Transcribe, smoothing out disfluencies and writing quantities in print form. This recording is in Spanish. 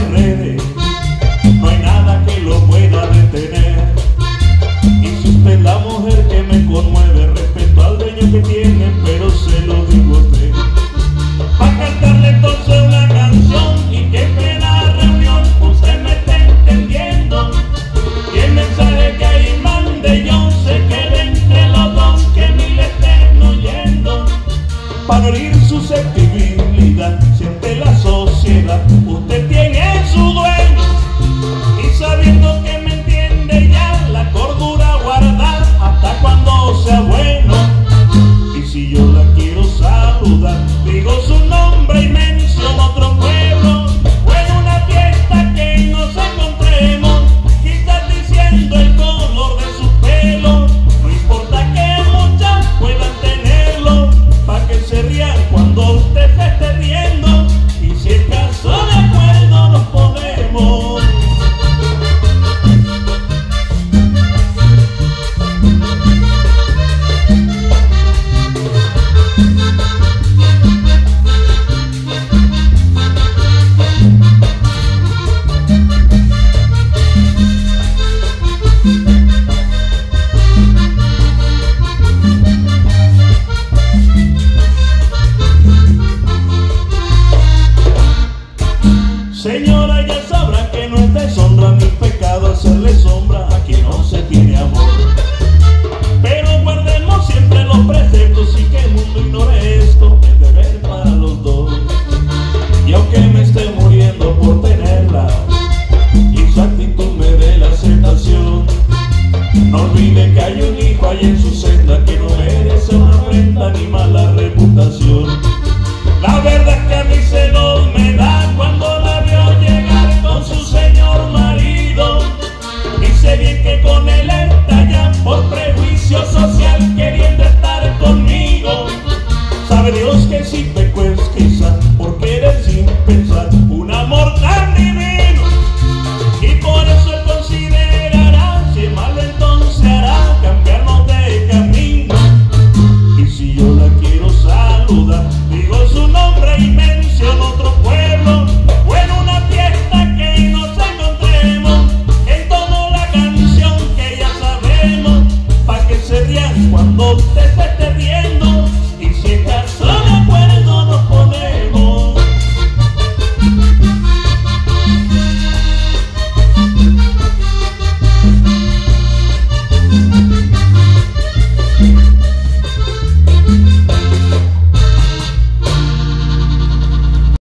enrede, no hay nada que lo pueda detener. Y si usted es la mujer que me conmueve, respeto al dueño que tiene, pero se lo digo a usted. Pa' cantarle entonces una canción y que plena reunión usted me está entendiendo. Y el mensaje que ahí mande yo se quede entre los dos, que ni le estén oyendo. Para herir susceptibilidad, siente la sociedad, usted tiene su dueño. Y sabiendo que me entiende ya, la cordura guardar hasta cuando sea bueno. Y si yo la quiero saludar, digo su nombre y menciono otro pueblo. O en una fiesta que nos encontremos, quizás diciendo el color de su pelo. No importa que muchas puedan tenerlo, pa' que se rían cuando usted se esté riendo. Y si es caso de acuerdo nos ponemos. Señora, ya sabrá que no es deshonra ni pecado hacerle sombra a quien no se tiene amor. Pero guardemos siempre los preceptos y que el mundo ignore esto, es deber